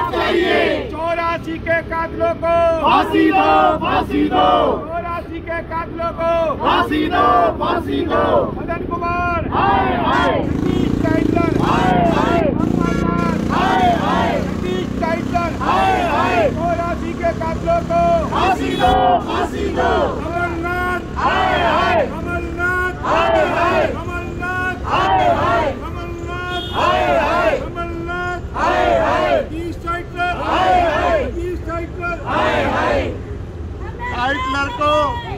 चाहिए। 84 के कातिलों को फांसी दो, फांसी दो। 84 के कातिलों को फांसी दो, फांसी दो। मदन कुमार हाय हाय, जगदीश टाइटलर हाय हाय, हाय हाय, जगदीश टाइटलर हाय हाय। 84 के कातिलों को फांसी दो, फांसी दो। कमलनाथ हाय हाय, कमलनाथ हाय हाय, कमलनाथ हाय हाय, कमलनाथ हाय हाय, कमलनाथ हाय हाय, जगदीश टाइटलर हाय हाय, जगदीश टाइटलर हाय हाय। टाइटलर को